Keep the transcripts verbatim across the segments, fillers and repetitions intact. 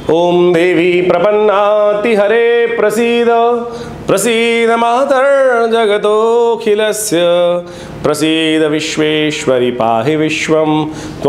ओम देवी प्रपन्नाति हरे प्रसीद प्रसीद मातर् जगतोऽखिलस्य प्रसीद विश्वेश्वरी पाहि विश्वं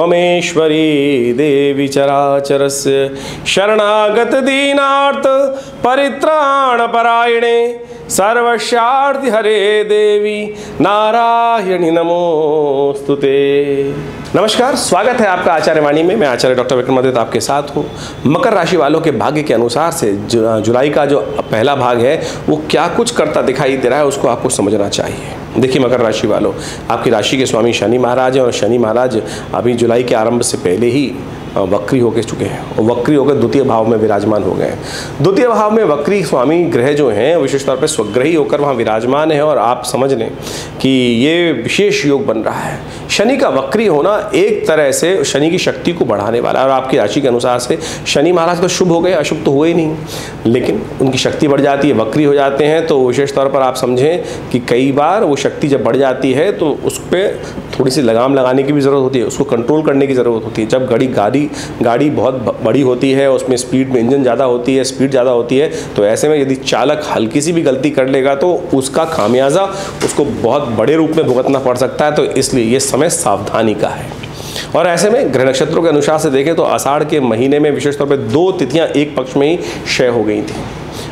त्वमेश्वरी देवी चराचरस्य शरणागत दीनार्थ परित्राण परायणे सर्वस्यार्ति हरे देवी नारायणी नमोस्तुते। नमस्कार, स्वागत है आपका आचार्य वाणी में। मैं आचार्य डॉक्टर विक्रमादित्य आपके साथ हूँ। मकर राशि वालों के भाग्य के अनुसार से जुलाई का जो पहला भाग है वो क्या कुछ करता दिखाई दे रहा है उसको आपको समझना चाहिए। देखिए मकर राशि वालों, आपकी राशि के स्वामी शनि महाराज हैं और शनि महाराज अभी जुलाई के आरंभ से पहले ही वक्री होके चुके हैं और वक्री होकर द्वितीय भाव में विराजमान हो गए हैं। द्वितीय भाव में वक्री स्वामी ग्रह जो हैं विशेष तौर पर स्वग्रही होकर वहाँ विराजमान है और आप समझ लें कि ये विशेष योग बन रहा है। शनि का वक्री होना एक तरह से शनि की शक्ति को बढ़ाने वाला है और आपकी राशि के अनुसार से शनि महाराज तो शुभ हो गए, अशुभ तो हुए नहीं, लेकिन उनकी शक्ति बढ़ जाती है, वक्री हो जाते हैं। तो विशेष तौर पर आप समझें कि कई बार वो शक्ति जब बढ़ जाती है तो उस पर थोड़ी सी लगाम लगाने की भी ज़रूरत होती है, उसको कंट्रोल करने की ज़रूरत होती है। जब गाड़ी गाड़ी गाड़ी बहुत बड़ी होती है, उसमें स्पीड में इंजन ज़्यादा होती है, स्पीड ज़्यादा होती है, तो ऐसे में यदि चालक हल्की सी भी गलती कर लेगा तो उसका खामियाजा उसको बहुत बड़े रूप में भुगतना पड़ सकता है। तो इसलिए ये समय सावधानी का है। और ऐसे में ग्रह नक्षत्रों के अनुसार से देखें तो आषाढ़ के महीने में विशेष तौर पर दो तिथियां एक पक्ष में ही क्षय हो गई थी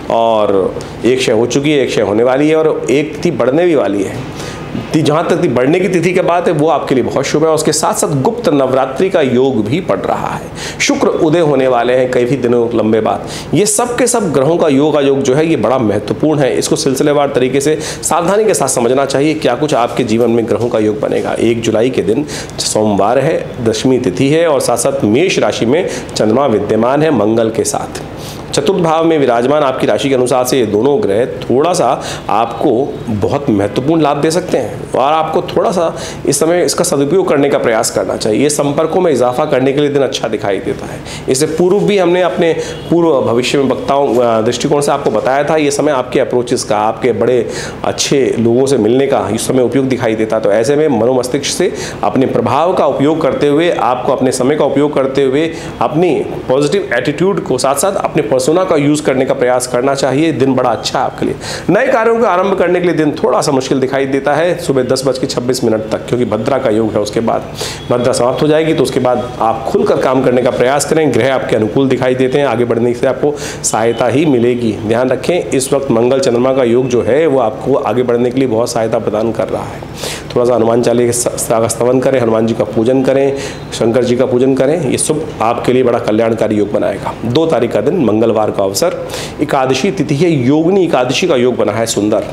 और एक क्षय हो चुकी है, एक क्षय होने वाली है और एक तिथि बढ़ने भी वाली है। जहाँ तक बढ़ने की तिथि की बात है वो आपके लिए बहुत शुभ है। उसके साथ साथ गुप्त नवरात्रि का योग भी पड़ रहा है। शुक्र उदय होने वाले हैं कई भी दिनों लंबे बाद। ये सब के सब ग्रहों का योग योग जो है ये बड़ा महत्वपूर्ण है। इसको सिलसिलेवार तरीके से सावधानी के साथ समझना चाहिए क्या कुछ आपके जीवन में ग्रहों का योग बनेगा। एक जुलाई के दिन सोमवार है, दशमी तिथि है और साथ साथ मेष राशि में चंद्रमा विद्यमान है मंगल के साथ। चतुर्थ भाव में विराजमान आपकी राशि के अनुसार से ये दोनों ग्रह थोड़ा सा आपको बहुत महत्वपूर्ण लाभ दे सकते हैं और आपको थोड़ा सा इस समय इसका सदुपयोग करने का प्रयास करना चाहिए। ये संपर्कों में इजाफा करने के लिए दिन अच्छा दिखाई देता है। इससे पूर्व भी हमने अपने पूर्व भविष्य में वक्ताओं दृष्टिकोण से आपको बताया था ये समय आपके अप्रोचेस का, आपके बड़े अच्छे लोगों से मिलने का इस समय उपयोग दिखाई देता। तो ऐसे में मनोमस्तिष्क से अपने प्रभाव का उपयोग करते हुए, आपको अपने समय का उपयोग करते हुए अपनी पॉजिटिव एटीट्यूड को साथ साथ अपने पर्सोना का यूज करने का प्रयास करना चाहिए। दिन बड़ा अच्छा है आपके लिए। नए कार्यों का आरंभ करने के लिए दिन थोड़ा सा मुश्किल दिखाई देता है सुबह दस बज के छब्बीस मिनट तक, क्योंकि भद्रा का योग है। उसके बाद भद्रा समाप्त हो जाएगी तो उसके बाद आप खुलकर काम करने का प्रयास करें। ग्रह आपके अनुकूल दिखाई देते हैं, आगे बढ़ने से आपको सहायता ही मिलेगी। ध्यान रखें इस वक्त मंगल चंद्रमा का योग जो है वो आपको आगे बढ़ने के लिए बहुत सहायता प्रदान कर रहा है। थोड़ा सा हनुमान चालीसा का स्तवन करें, हनुमान जी का पूजन करें, शंकर जी का पूजन करें। ये सब आपके लिए बड़ा कल्याणकारी योग बनाएगा। दो तारीख का दिन मंगलवार का अवसर, एकादशी तिथि है, योगिनी एकादशी का योग बना है सुंदर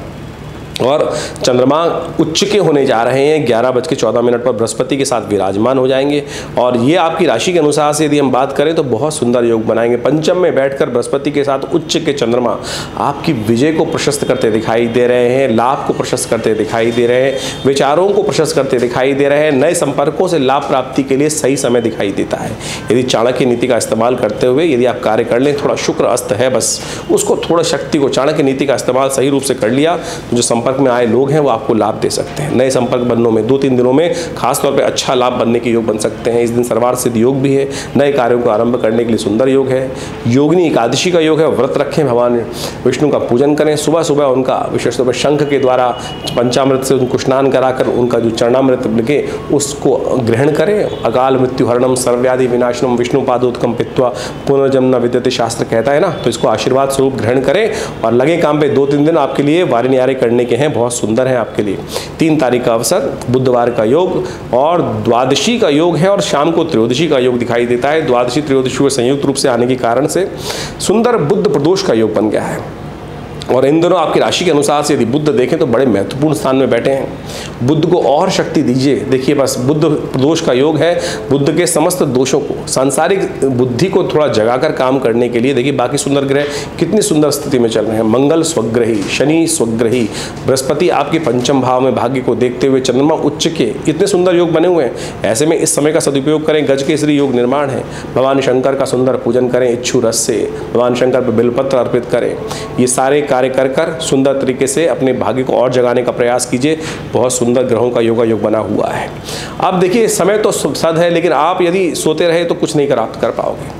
और चंद्रमा उच्च के होने जा रहे हैं। ग्यारह बज के चौदह मिनट पर बृहस्पति के साथ विराजमान हो जाएंगे और ये आपकी राशि के अनुसार से यदि हम बात करें तो बहुत सुंदर योग बनाएंगे। पंचम में बैठकर बृहस्पति के साथ उच्च के चंद्रमा आपकी विजय को प्रशस्त करते दिखाई दे रहे हैं, लाभ को प्रशस्त करते दिखाई दे रहे हैं, विचारों को प्रशस्त करते दिखाई दे रहे हैं। नए संपर्कों से लाभ प्राप्ति के लिए सही समय दिखाई देता है। यदि चाणक्य नीति का इस्तेमाल करते हुए यदि आप कार्य कर लें, थोड़ा शुक्र अस्त है, बस उसको थोड़ा शक्ति को चाणक्य नीति का इस्तेमाल सही रूप से कर लिया तो जो संपर्क में आए लोग हैं वो आपको लाभ दे सकते हैं। नए संपर्क बनने में दो तीन दिनों में खास तौर पे अच्छा लाभ बनने के योग बन सकते हैं। इस दिन सर्वार्थ सिद्ध योग भी है। नए कार्यों को आरंभ करने के लिए सुंदर योग है। योगिनी एकादशी का योग है। व्रत रखें, भगवान विष्णु का पूजन करें। सुबह सुबह उनका विशेष तौर पर शंख के द्वारा पंचामृत से उनको स्नान कराकर उनका जो चरणामृत लगे उसको ग्रहण करें। अकाल मृत्यु हरणम सर्वव्याधि विनाशनम विष्णु पादोत्कम पित्वा पुनर्जन्म न विद्यते शास्त्र कहता है ना, तो इसको आशीर्वाद स्वरूप ग्रहण करें और लगे काम पे। दो तीन दिन आपके लिए वारे न्यारे करने के हैं, बहुत सुंदर है आपके लिए। तीन तारीख का अवसर, बुधवार का योग और द्वादशी का योग है और शाम को त्रयोदशी का योग दिखाई देता है। द्वादशी त्रयोदशी को संयुक्त रूप से आने के कारण से सुंदर बुध प्रदोष का योग बन गया है। और इन दोनों आपकी राशि के अनुसार से यदि बुध देखें तो बड़े महत्वपूर्ण स्थान में बैठे हैं। बुध को और शक्ति दीजिए। देखिए बस बुध दोष का योग है। बुध के समस्त दोषों को, सांसारिक बुद्धि को थोड़ा जगाकर काम करने के लिए देखिए बाकी सुंदर ग्रह कितनी सुंदर स्थिति में चल रहे हैं। मंगल स्वग्रही, शनि स्वग्रही, बृहस्पति आपके पंचम भाव में भाग्य को देखते हुए, चंद्रमा उच्च के, इतने सुंदर योग बने हुए हैं। ऐसे में इस समय का सदुपयोग करें। गज केसरी योग निर्माण है। भगवान शंकर का सुंदर पूजन करें। इच्छु रस से भगवान शंकर पर बिलपत्र अर्पित करें। ये सारे कार्य कर कर सुंदर तरीके से अपने भाग्य को और जगाने का प्रयास कीजिए। बहुत सुंदर ग्रहों का योगा योग बना हुआ है। अब देखिए समय तो सद है, लेकिन आप यदि सोते रहे तो कुछ नहीं कर कर पाओगे।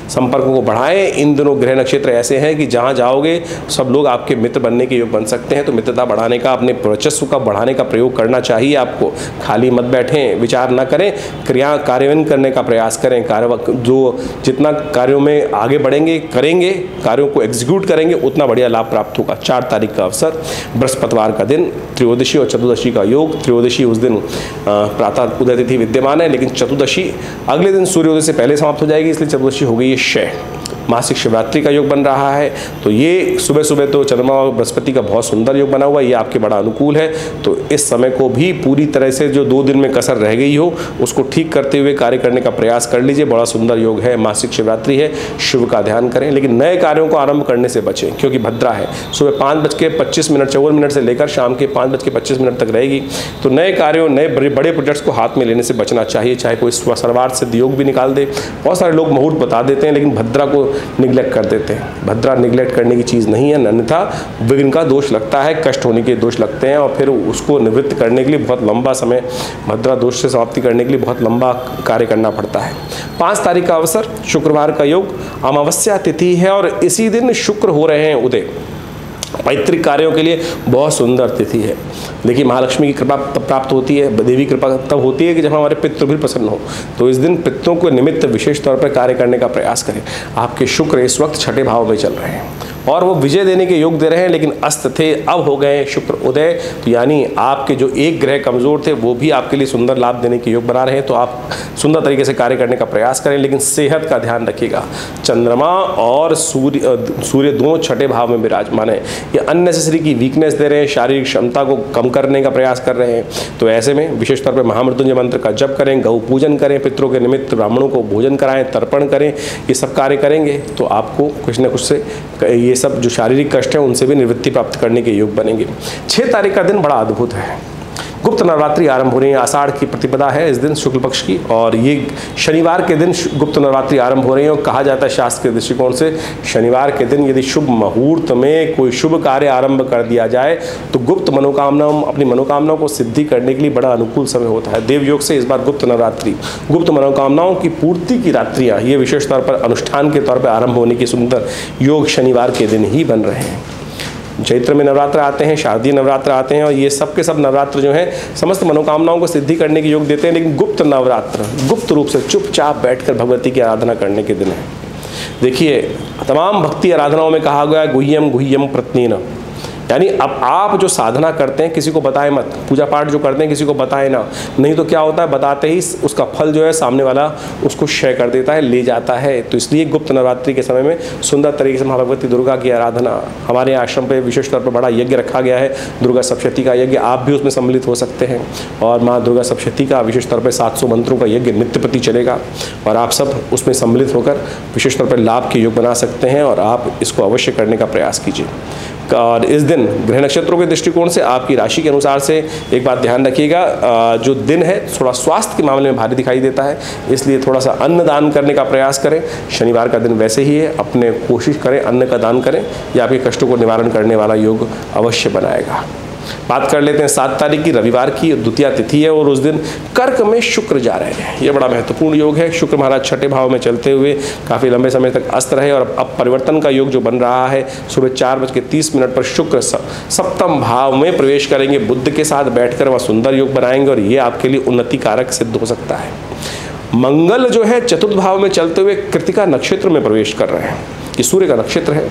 संपर्कों को बढ़ाएं। इन दिनों ग्रह नक्षत्र ऐसे हैं कि जहाँ जाओगे सब लोग आपके मित्र बनने के योग बन सकते हैं। तो मित्रता बढ़ाने का, अपने वर्चस्व का बढ़ाने का प्रयोग करना चाहिए आपको। खाली मत बैठें, विचार न करें, क्रिया कार्यान्वयन करने का प्रयास करें। कार्य जो जितना कार्यों में आगे बढ़ेंगे, करेंगे, कार्यों को एग्जीक्यूट करेंगे, उतना बढ़िया लाभ प्राप्त होगा। चार तारीख का अवसर, बृहस्पतिवार का दिन, त्रयोदशी और चतुर्दशी का योग। त्रयोदशी उस दिन प्रातः उदय तिथि विद्यमान है, लेकिन चतुर्दशी अगले दिन सूर्योदय से पहले समाप्त हो जाएगी, इसलिए चतुर्दशी हो गई है क्षय। मासिक शिवरात्रि का योग बन रहा है, तो ये सुबह सुबह तो चंद्रमा और बृहस्पति का बहुत सुंदर योग बना हुआ है, ये आपके बड़ा अनुकूल है। तो इस समय को भी पूरी तरह से जो दो दिन में कसर रह गई हो उसको ठीक करते हुए कार्य करने का प्रयास कर लीजिए। बड़ा सुंदर योग है, मासिक शिवरात्रि है, शिव का ध्यान करें, लेकिन नए कार्यों को आरंभ करने से बचें क्योंकि भद्रा है। सुबह पाँच बज के पच्चीस मिनट चौवन मिनट से लेकर शाम के पाँच बज के पच्चीस मिनट तक रहेगी। तो नए कार्यों, नए बड़े बड़े प्रोजेक्ट्स को हाथ में लेने से बचना चाहिए, चाहे कोई सर्वार्थ सिद्ध योग भी निकाल दे। बहुत सारे लोग मुहूर्त बता देते हैं लेकिन भद्रा को निग्लेक्ट कर देते हैं। भद्रा निग्लेक्ट करने की चीज़ नहीं है, अन्यथा विघ्न का दोष लगता है, कष्ट होने के दोष लगते हैं और फिर उसको निवृत्त करने के लिए बहुत लंबा समय, भद्रा दोष से समाप्ति करने के लिए बहुत लंबा कार्य करना पड़ता है। पाँच तारीख का अवसर, शुक्रवार का योग, अमावस्या तिथि है और इसी दिन शुक्र हो रहे हैं उदय। पैतृक कार्यों के लिए बहुत सुंदर तिथि है। देखिए, महालक्ष्मी की कृपा तब प्राप्त होती है, देवी कृपा तब होती है कि जब हमारे पितृ भी प्रसन्न हो। तो इस दिन पितरों को निमित्त विशेष तौर पर कार्य करने का प्रयास करें। आपके शुक्र इस वक्त छठे भाव में चल रहे हैं और वो विजय देने के योग दे रहे हैं, लेकिन अस्त थे, अब हो गए शुक्र उदय। तो यानी आपके जो एक ग्रह कमजोर थे वो भी आपके लिए सुंदर लाभ देने के योग बना रहे हैं। तो आप सुंदर तरीके से कार्य करने का प्रयास करें, लेकिन सेहत का ध्यान रखिएगा। चंद्रमा और सूर्य सूर्य दोनों छठे भाव में विराजमान है, ये अननेसेसरी की वीकनेस दे रहे हैं, शारीरिक क्षमता को कम करने का प्रयास कर रहे हैं। तो ऐसे में विशेष तौर पर महामृत्युंजय मंत्र का जप करें, गौ पूजन करें, पितरों के निमित्त ब्राह्मणों को भोजन कराएं, तर्पण करें। ये सब कार्य करेंगे तो आपको कुछ न कुछ से ये सब जो शारीरिक कष्ट है उनसे भी निवृत्ति प्राप्त करने के योग बनेंगे। छः तारीख का दिन बड़ा अद्भुत है। गुप्त नवरात्रि आरंभ हो रही है, आषाढ़ की प्रतिपदा है इस दिन शुक्ल पक्ष की, और ये शनिवार के दिन गुप्त नवरात्रि आरंभ हो रही है। और कहा जाता है शास्त्र के दृष्टिकोण से, शनिवार के दिन यदि शुभ मुहूर्त में कोई शुभ कार्य आरंभ कर दिया जाए तो गुप्त मनोकामनाओं अपनी मनोकामनाओं को सिद्धि करने के लिए बड़ा अनुकूल समय होता है। देव योग से इस बार गुप्त नवरात्रि, गुप्त मनोकामनाओं की पूर्ति की रात्रियाँ, ये विशेष तौर पर अनुष्ठान के तौर पर आरंभ होने की सुंदर योग शनिवार के दिन ही बन रहे हैं। चैत्र में नवरात्र आते हैं, शारदीय नवरात्र आते हैं और ये सब के सब नवरात्र जो हैं समस्त मनोकामनाओं को सिद्धि करने के योग देते हैं। लेकिन गुप्त नवरात्र, गुप्त रूप से चुपचाप बैठकर भगवती की आराधना करने के दिन है। देखिए, तमाम भक्ति आराधनाओं में कहा गया है गुह्यम गुह्यम प्रत्नीन, यानी अब आप जो साधना करते हैं किसी को बताएं मत, पूजा पाठ जो करते हैं किसी को बताएं ना, नहीं तो क्या होता है, बताते ही उसका फल जो है सामने वाला उसको क्षय कर देता है, ले जाता है। तो इसलिए गुप्त नवरात्रि के समय में सुंदर तरीके से माँ भगवती दुर्गा की आराधना, हमारे आश्रम पे विशेष तौर पर बड़ा यज्ञ रखा गया है, दुर्गा सप्तशती का यज्ञ, आप भी उसमें सम्मिलित हो सकते हैं। और माँ दुर्गा सप्तशती का विशेष तौर पर सात सौ मंत्रों का यज्ञ नित्य प्रति चलेगा और आप सब उसमें सम्मिलित होकर विशेष तौर पर लाभ के योग बना सकते हैं और आप इसको अवश्य करने का प्रयास कीजिए। और इस दिन ग्रह नक्षत्रों के दृष्टिकोण से आपकी राशि के अनुसार से एक बात ध्यान रखिएगा, जो दिन है थोड़ा स्वास्थ्य के मामले में भारी दिखाई देता है, इसलिए थोड़ा सा अन्न दान करने का प्रयास करें। शनिवार का दिन वैसे ही है, अपने कोशिश करें अन्न का दान करें, यह आपके कष्टों को निवारण करने वाला योग अवश्य बनाएगा। बात कर लेते हैं सात तारीख की, रविवार की द्वितीया तिथि है और उस दिन कर्क में शुक्र जा रहे हैं। यह बड़ा महत्वपूर्ण योग है। शुक्र महाराज छठे भाव में चलते हुए काफ़ी लंबे समय तक अस्त रहे और अब परिवर्तन का योग जो बन रहा है, सुबह चार बज के तीस मिनट पर शुक्र सप्तम भाव में प्रवेश करेंगे, बुध के साथ बैठकर वह सुंदर योग बनाएंगे और ये आपके लिए उन्नति कारक सिद्ध हो सकता है। मंगल जो है चतुर्थ भाव में चलते हुए कृतिका नक्षत्र में प्रवेश कर रहे हैं, ये सूर्य का नक्षत्र है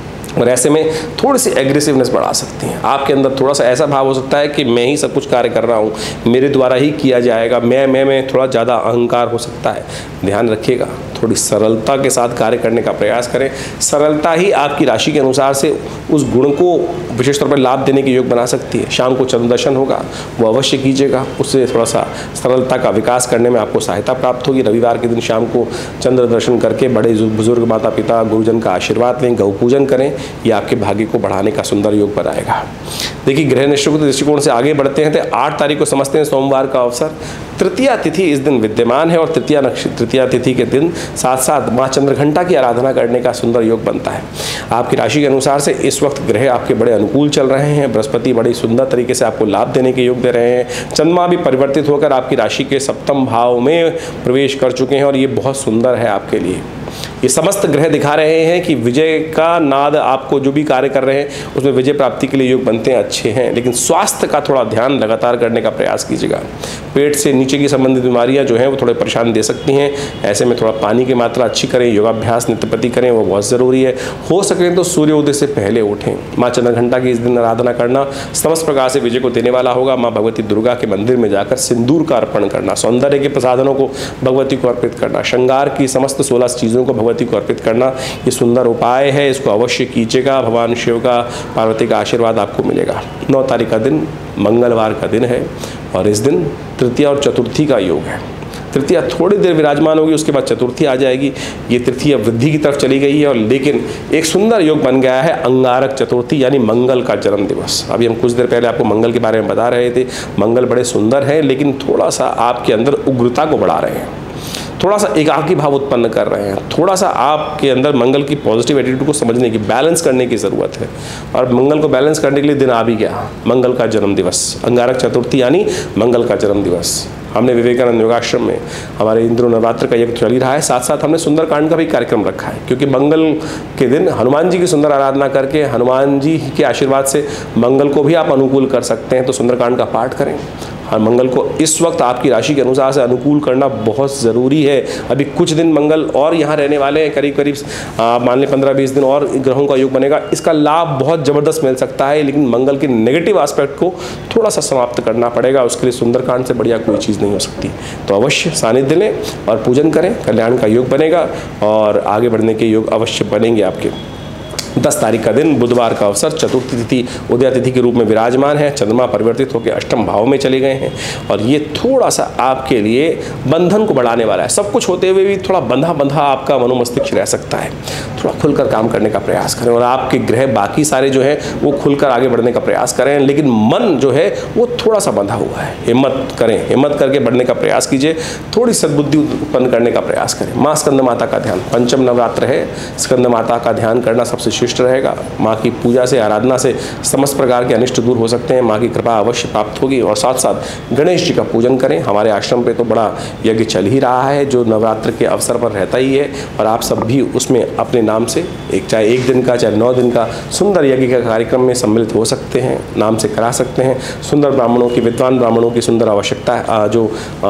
और ऐसे में थोड़ी सी एग्रेसिवनेस बढ़ा सकती हैं। आपके अंदर थोड़ा सा ऐसा भाव हो सकता है कि मैं ही सब कुछ कार्य कर रहा हूँ, मेरे द्वारा ही किया जाएगा, मैं मैं में थोड़ा ज़्यादा अहंकार हो सकता है। ध्यान रखिएगा, थोड़ी सरलता के साथ कार्य करने का प्रयास करें। सरलता ही आपकी राशि के अनुसार से उस गुण को विशेष तौर पर लाभ देने के योग बना सकती है। शाम को चंद्र दर्शन होगा, वो अवश्य कीजिएगा, उससे थोड़ा सा सरलता का विकास करने में आपको सहायता प्राप्त होगी। रविवार के दिन शाम को चंद्र दर्शन करके बड़े बुजुर्ग माता पिता गुरुजन का आशीर्वाद लें, गौ पूजन करें, ये आपके भाग्य को बढ़ाने का सुंदर योग बनाएगा। देखिए, ग्रह नक्षत्रों के दृष्टिकोण से आगे बढ़ते हैं तो आठ तारीख को समझते हैं सोमवार का अवसर। तृतीया तिथि इस दिन विद्यमान है और तृतीया नक्षत्र तृतीया तिथि के दिन साथ साथ माँ चंद्रघंटा की आराधना करने का सुंदर योग बनता है। आपकी राशि के अनुसार से इस वक्त ग्रह आपके बड़े अनुकूल चल रहे हैं। बृहस्पति बड़ी सुंदर तरीके से आपको लाभ देने के योग दे रहे हैं। चंद्रमा भी परिवर्तित होकर आपकी राशि के सप्तम भाव में प्रवेश कर चुके हैं और ये बहुत सुंदर है आपके लिए। ये समस्त ग्रह दिखा रहे हैं कि विजय का नाद आपको जो भी कार्य कर रहे हैं उसमें विजय प्राप्ति के लिए योग बनते हैं, अच्छे हैं। लेकिन स्वास्थ्य का थोड़ा ध्यान लगातार करने का प्रयास कीजिएगा। पेट से नीचे की संबंधित बीमारियां जो हैं वो थोड़े परेशान दे सकती हैं। ऐसे में थोड़ा पानी की मात्रा अच्छी करें, योगाभ्यास नित्य प्रति करें, वो बहुत ज़रूरी है। हो सके तो सूर्योदय से पहले उठें। माँ चंद्रघंटा की इस दिन आराधना करना समस्त प्रकार से विजय को देने वाला होगा। माँ भगवती दुर्गा के मंदिर में जाकर सिंदूर का अर्पण करना, सौंदर्य के प्रसाधनों को भगवती को अर्पित करना, श्रृंगार की समस्त सोलह चीज़ों को भगवती को अर्पित करना, ये सुंदर उपाय है। इसको अवश्य कीजिएगा। भगवान शिव का, पार्वती का आशीर्वाद आपको मिलेगा। नौ तारीख का दिन मंगलवार का दिन है और इस दिन तृतीया और चतुर्थी का योग है। तृतीया थोड़ी देर विराजमान होगी, उसके बाद चतुर्थी आ जाएगी। ये तृतीया वृद्धि की तरफ चली गई है और लेकिन एक सुंदर योग बन गया है अंगारक चतुर्थी, यानी मंगल का जन्म दिवस। अभी हम कुछ देर पहले आपको मंगल के बारे में बता रहे थे। मंगल बड़े सुंदर हैं लेकिन थोड़ा सा आपके अंदर उग्रता को बढ़ा रहे हैं, थोड़ा सा एकाकी भाव उत्पन्न कर रहे हैं। थोड़ा सा आपके अंदर मंगल की पॉजिटिव एटीट्यूड को समझने की, बैलेंस करने की ज़रूरत है। और मंगल को बैलेंस करने के लिए दिन आ भी गया, मंगल का जन्म दिवस, अंगारक चतुर्थी यानी मंगल का जन्म दिवस। हमने विवेकानंद योगाश्रम में हमारे इंद्र नवरात्र का यज्ञ चल ही रहा है, साथ साथ हमने सुंदरकांड का भी कार्यक्रम रखा है, क्योंकि मंगल के दिन हनुमान जी की सुंदर आराधना करके हनुमान जी के आशीर्वाद से मंगल को भी आप अनुकूल कर सकते हैं। तो सुंदरकांड का पाठ करें। और मंगल को इस वक्त आपकी राशि के अनुसार से अनुकूल करना बहुत ज़रूरी है। अभी कुछ दिन मंगल और यहाँ रहने वाले हैं, करीब करीब मान लें पंद्रह बीस दिन और ग्रहों का योग बनेगा। इसका लाभ बहुत ज़बरदस्त मिल सकता है, लेकिन मंगल के नेगेटिव एस्पेक्ट को थोड़ा सा समाप्त करना पड़ेगा। उसके लिए सुंदरकांड से बढ़िया कोई चीज़ नहीं हो सकती। तो अवश्य सानिध्य लें और पूजन करें, कल्याण का योग बनेगा और आगे बढ़ने के योग अवश्य बनेंगे आपके। दस तारीख का दिन बुधवार का अवसर, चतुर्थी तिथि उदया तिथि के रूप में विराजमान है। चंद्रमा परिवर्तित होकर अष्टम भाव में चले गए हैं और ये थोड़ा सा आपके लिए बंधन को बढ़ाने वाला है। सब कुछ होते हुए भी थोड़ा बंधा बंधा आपका मनोमस्तिष्क रह सकता है। थोड़ा खुलकर काम करने का प्रयास करें और आपके ग्रह बाकी सारे जो हैं वो खुलकर आगे बढ़ने का प्रयास करें, लेकिन मन जो है वो थोड़ा सा बंधा हुआ है। हिम्मत करें, हिम्मत करके बढ़ने का प्रयास कीजिए, थोड़ी सद्बुद्धि उत्पन्न करने का प्रयास करें। माँ स्कंद माता का ध्यान, पंचम नवरात्र है, स्कंद माता का ध्यान करना सबसे श्रेष्ठ रहेगा। माँ की पूजा से, आराधना से समस्त प्रकार के अनिष्ट दूर हो सकते हैं। माँ की कृपा अवश्य प्राप्त होगी। और साथ साथ गणेश जी का पूजन करें। हमारे आश्रम पे तो बड़ा यज्ञ चल ही रहा है जो नवरात्र के अवसर पर रहता ही है, और आप सब भी उसमें अपने नाम से एक, चाहे एक दिन का चाहे नौ दिन का सुंदर यज्ञ का कार्यक्रम में सम्मिलित हो सकते हैं, नाम से करा सकते हैं। सुंदर ब्राह्मणों की, विद्वान ब्राह्मणों की सुंदर आवश्यकता जो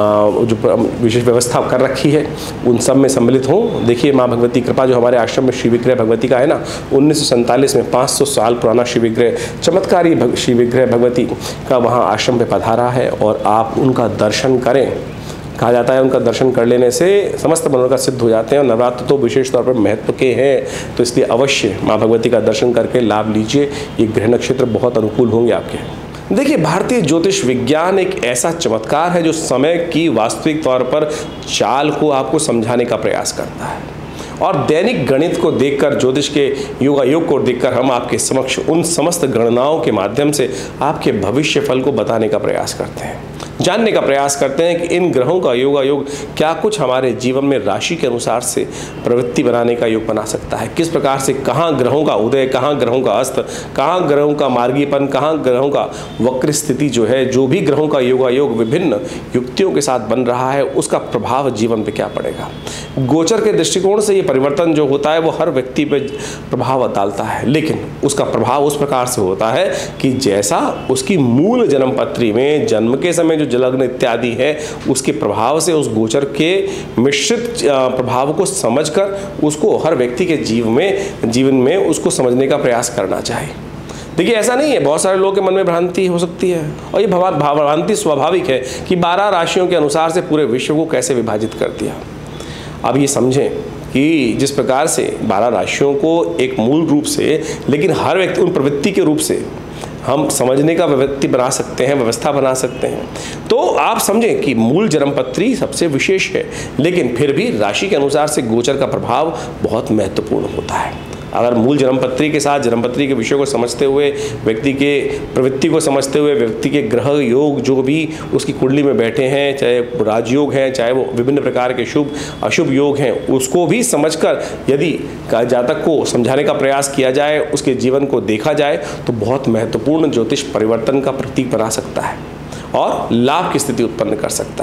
जो विशेष व्यवस्था कर रखी है उन सब में सम्मिलित हों। देखिए माँ भगवती कृपा जो हमारे आश्रम में श्री विग्रह भगवती का है ना, उन्नीस सौ सैंतालीस में पाँच सौ साल पुराना श्री विग्रह, चमत्कारी श्री विग्रह भगवती का वहाँ आश्रम पे पधारा है और आप उनका दर्शन करें। कहा जाता है उनका दर्शन कर लेने से समस्त मनोरथ सिद्ध हो जाते हैं, और नवरात्र तो विशेष तौर पर महत्व के हैं। तो इसलिए अवश्य माँ भगवती का दर्शन करके लाभ लीजिए। ये ग्रह नक्षत्र बहुत अनुकूल होंगे आपके। देखिए भारतीय ज्योतिष विज्ञान एक ऐसा चमत्कार है जो समय की वास्तविक तौर पर चाल को आपको समझाने का प्रयास करता है, और दैनिक गणित को देखकर, ज्योतिष के योगायोग को देखकर हम आपके समक्ष उन समस्त गणनाओं के माध्यम से आपके भविष्य फल को बताने का प्रयास करते हैं, जानने का प्रयास करते हैं कि इन ग्रहों का योगायोग क्या कुछ हमारे जीवन में राशि के अनुसार से प्रवृत्ति बनाने का योग बना सकता है। किस प्रकार से कहाँ ग्रहों का उदय, कहाँ ग्रहों का अस्त, कहाँ ग्रहों का मार्गीपन, कहाँ ग्रहों का वक्र स्थिति जो है, जो भी ग्रहों का योगायोग विभिन्न युक्तियों के साथ बन रहा है उसका प्रभाव जीवन पे क्या पड़ेगा। गोचर के दृष्टिकोण से ये परिवर्तन जो होता है वो हर व्यक्ति पे प्रभाव डालता है, लेकिन उसका प्रभाव उस प्रकार से होता है कि जैसा उसकी मूल जन्म पत्री में जन्म के समय जो जलग्न इत्यादि है उसके प्रभाव से उस गोचर के मिश्रित प्रभाव को समझकर उसको हर व्यक्ति के जीवन में जीवन में उसको समझने का प्रयास करना चाहिए। देखिए ऐसा नहीं है, बहुत सारे लोगों के मन में भ्रांति हो सकती है, और ये भ्रांति स्वाभाविक है कि बारह राशियों के अनुसार से पूरे विश्व को कैसे विभाजित कर दिया। अब ये समझें कि जिस प्रकार से बारह राशियों को एक मूल रूप से, लेकिन हर व्यक्ति उन प्रवृत्ति के रूप से हम समझने का व्यक्ति बना सकते हैं, व्यवस्था बना सकते हैं। तो आप समझें कि मूल जन्मपत्री सबसे विशेष है, लेकिन फिर भी राशि के अनुसार से गोचर का प्रभाव बहुत महत्वपूर्ण होता है। अगर मूल जन्मपत्री के साथ जन्मपत्री के विषय को समझते हुए, व्यक्ति के प्रवृत्ति को समझते हुए, व्यक्ति के ग्रह योग जो भी उसकी कुंडली में बैठे हैं, चाहे राजयोग हैं, चाहे वो विभिन्न प्रकार के शुभ अशुभ योग हैं, उसको भी समझकर यदि जातक को समझाने का प्रयास किया जाए, उसके जीवन को देखा जाए, तो बहुत महत्वपूर्ण ज्योतिष परिवर्तन का प्रतीक बना सकता है और लाभ की स्थिति उत्पन्न कर सकता है।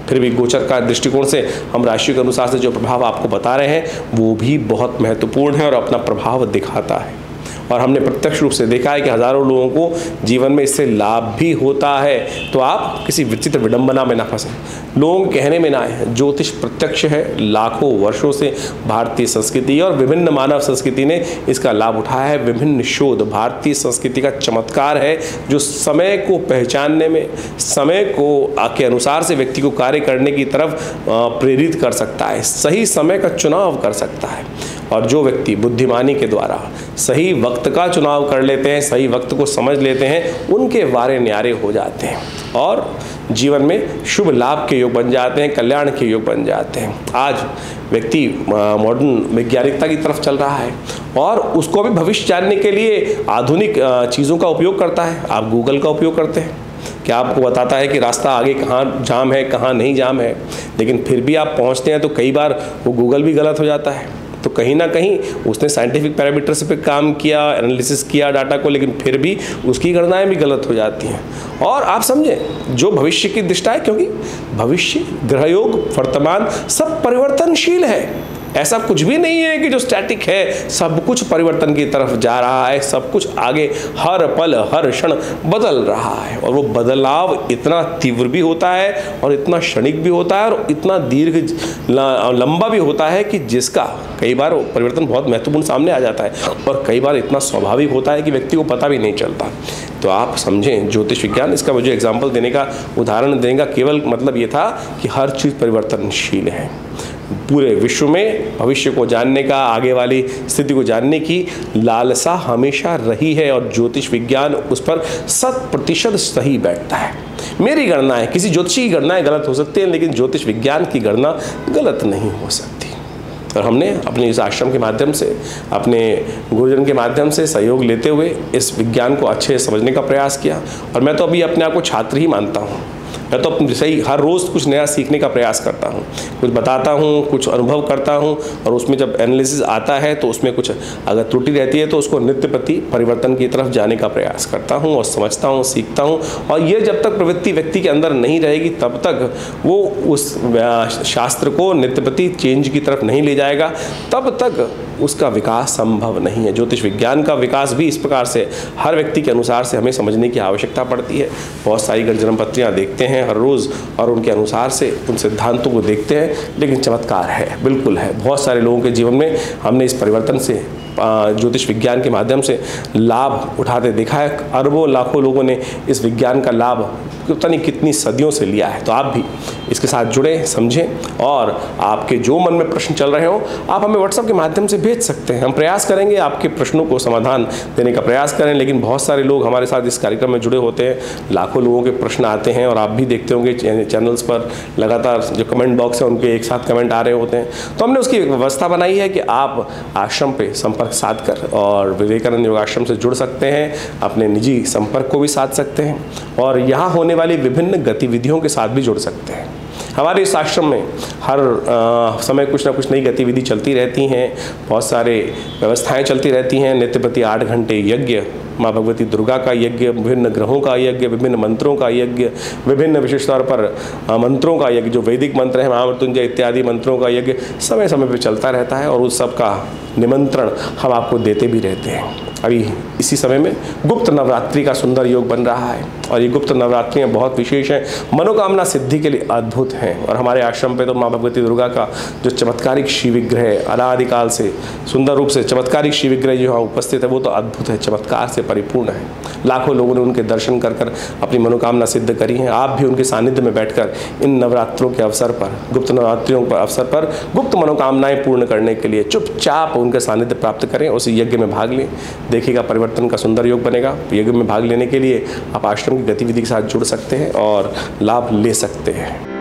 फिर भी गोचर का दृष्टिकोण से हम राशि के अनुसार से जो प्रभाव आपको बता रहे हैं वो भी बहुत महत्वपूर्ण है और अपना प्रभाव दिखाता है। और हमने प्रत्यक्ष रूप से देखा है कि हजारों लोगों को जीवन में इससे लाभ भी होता है। तो आप किसी विचित्र विडंबना में ना फंसें, लोगों के कहने में ना आए। ज्योतिष प्रत्यक्ष है, लाखों वर्षों से भारतीय संस्कृति और विभिन्न मानव संस्कृति ने इसका लाभ उठाया है। विभिन्न शोध भारतीय संस्कृति का चमत्कार है जो समय को पहचानने में, समय को के अनुसार से व्यक्ति को कार्य करने की तरफ प्रेरित कर सकता है, सही समय का चुनाव कर सकता है। और जो व्यक्ति बुद्धिमानी के द्वारा सही वक्त का चुनाव कर लेते हैं, सही वक्त को समझ लेते हैं, उनके वारे न्यारे हो जाते हैं और जीवन में शुभ लाभ के योग बन जाते हैं, कल्याण के योग बन जाते हैं। आज व्यक्ति मॉडर्न वैज्ञानिकता की तरफ चल रहा है और उसको भी भविष्य जानने के लिए आधुनिक चीज़ों का उपयोग करता है। आप गूगल का उपयोग करते हैं, क्या आपको बताता है कि रास्ता आगे कहाँ जाम है, कहाँ नहीं जाम है, लेकिन फिर भी आप पहुँचते हैं तो कई बार वो गूगल भी गलत हो जाता है। तो कहीं ना कहीं उसने साइंटिफिक पैरामीटर्स पे काम किया, एनालिसिस किया डाटा को, लेकिन फिर भी उसकी गणनाएं भी गलत हो जाती हैं। और आप समझें जो भविष्य की दिशा है, क्योंकि भविष्य, ग्रहयोग, वर्तमान सब परिवर्तनशील है। ऐसा कुछ भी नहीं है कि जो स्टैटिक है, सब कुछ परिवर्तन की तरफ जा रहा है, सब कुछ आगे हर पल हर क्षण बदल रहा है। और वो बदलाव इतना तीव्र भी होता है और इतना क्षणिक भी होता है और इतना दीर्घ लंबा भी होता है कि जिसका कई बार परिवर्तन बहुत महत्वपूर्ण सामने आ जाता है और कई बार इतना स्वाभाविक होता है कि व्यक्ति को पता भी नहीं चलता। तो आप समझें ज्योतिष विज्ञान, इसका मुझे एग्जाम्पल देने का, उदाहरण देने का केवल मतलब ये था कि हर चीज़ परिवर्तनशील है। पूरे विश्व में भविष्य को जानने का, आगे वाली स्थिति को जानने की लालसा हमेशा रही है और ज्योतिष विज्ञान उस पर शत प्रतिशत सही बैठता है। मेरी गणना है, किसी ज्योतिषी की गणनाएं गलत हो सकती हैं, लेकिन ज्योतिष विज्ञान की गणना गलत नहीं हो सकती। और हमने अपने इस आश्रम के माध्यम से, अपने गुरुजन के माध्यम से सहयोग लेते हुए इस विज्ञान को अच्छे से समझने का प्रयास किया। और मैं तो अभी अपने आप को छात्र ही मानता हूँ। मैं तो अपने सही हर रोज़ कुछ नया सीखने का प्रयास करता हूँ, कुछ बताता हूँ, कुछ अनुभव करता हूँ, और उसमें जब एनालिसिस आता है तो उसमें कुछ अगर त्रुटि रहती है तो उसको नित्य प्रति परिवर्तन की तरफ जाने का प्रयास करता हूँ और समझता हूँ, सीखता हूँ। और ये जब तक प्रवृत्ति व्यक्ति के अंदर नहीं रहेगी तब तक वो उस शास्त्र को नित्य प्रति चेंज की तरफ नहीं ले जाएगा, तब तक उसका विकास संभव नहीं है। ज्योतिष विज्ञान का विकास भी इस प्रकार से हर व्यक्ति के अनुसार से हमें समझने की आवश्यकता पड़ती है। बहुत सारी जन्म पत्रियाँ देखते हैं हर रोज़ और उनके अनुसार से उन सिद्धांतों को देखते हैं, लेकिन चमत्कार है, बिल्कुल है। बहुत सारे लोगों के जीवन में हमने इस परिवर्तन से ज्योतिष विज्ञान के माध्यम से लाभ उठाते देखा है। अरबों लाखों लोगों ने इस विज्ञान का लाभ पता नहीं कितनी सदियों से लिया है। तो आप भी इसके साथ जुड़े, समझें, और आपके जो मन में प्रश्न चल रहे हो आप हमें व्हाट्सएप के माध्यम से भेज सकते हैं। हम प्रयास करेंगे आपके प्रश्नों को समाधान देने का प्रयास करें। लेकिन बहुत सारे लोग हमारे साथ इस कार्यक्रम में जुड़े होते हैं, लाखों लोगों के प्रश्न आते हैं और आप भी देखते होंगे चैनल्स पर लगातार जो कमेंट बॉक्स है उनके एक साथ कमेंट आ रहे होते हैं। तो हमने उसकी व्यवस्था बनाई है कि आप आश्रम पे संपर्क साध कर और विवेकानंद योगाश्रम से जुड़ सकते हैं, अपने निजी संपर्क को भी साध सकते हैं और यहाँ होने वाली विभिन्न गतिविधियों के साथ भी जुड़ सकते हैं। हमारे इस आश्रम में हर आ, समय कुछ ना कुछ नई गतिविधि चलती रहती हैं, बहुत सारे व्यवस्थाएं चलती रहती हैं। नित्य प्रति आठ घंटे यज्ञ, माँ भगवती दुर्गा का यज्ञ, विभिन्न ग्रहों का यज्ञ, विभिन्न मंत्रों का यज्ञ, विभिन्न विशेष तौर पर मंत्रों का यज्ञ, जो वैदिक मंत्र हैं, महामृत्युंजय इत्यादि मंत्रों का यज्ञ समय समय पर चलता रहता है और उस सब का निमंत्रण हम आपको देते भी रहते हैं। अभी इसी समय में गुप्त नवरात्रि का सुंदर योग बन रहा है और ये गुप्त नवरात्रियाँ बहुत विशेष हैं, मनोकामना सिद्धि के लिए अद्भुत हैं। और हमारे आश्रम पे तो माँ भगवती दुर्गा का जो चमत्कारिक शिव विग्रह अनादिकाल से सुंदर रूप से चमत्कारिक शिव विग्रह जो यहाँ उपस्थित है वो तो अद्भुत है, चमत्कार से परिपूर्ण है। लाखों लोगों ने उनके दर्शन कर कर अपनी मनोकामना सिद्ध करी हैं। आप भी उनके सानिध्य में बैठकर इन नवरात्रों के अवसर पर, गुप्त नवरात्रियों पर अवसर पर गुप्त मनोकामनाएं पूर्ण करने के लिए चुपचाप उनके सानिध्य प्राप्त करें, उस यज्ञ में भाग लें। देखिएगा परिवर्तन का सुंदर योग बनेगा। यज्ञ में भाग लेने के लिए आप आश्रम की गतिविधि के साथ जुड़ सकते हैं और लाभ ले सकते हैं।